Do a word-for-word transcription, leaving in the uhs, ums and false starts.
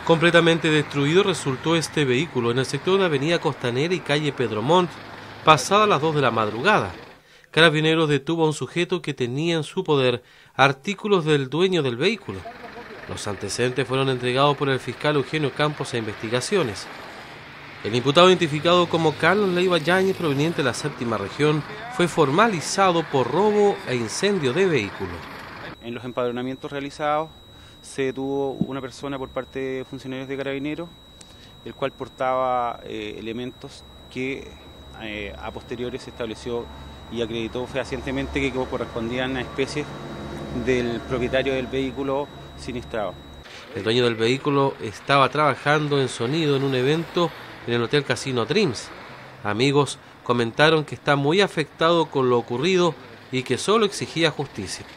Completamente destruido resultó este vehículo en el sector de Avenida Costanera y calle Pedro Montt, pasadas las dos de la madrugada. Carabineros detuvo a un sujeto que tenía en su poder artículos del dueño del vehículo. Los antecedentes fueron entregados por el fiscal Eugenio Campos a investigaciones. El imputado, identificado como Carlos Leiva Yáñez, proveniente de la séptima región, fue formalizado por robo e incendio de vehículo. En los empadronamientos realizados se detuvo una persona por parte de funcionarios de Carabineros, el cual portaba eh, elementos que eh, a posteriori se estableció y acreditó fehacientemente que correspondían a especies del propietario del vehículo siniestrado. El dueño del vehículo estaba trabajando en sonido en un evento en el Hotel Casino Dreams. Amigos comentaron que está muy afectado con lo ocurrido y que solo exigía justicia.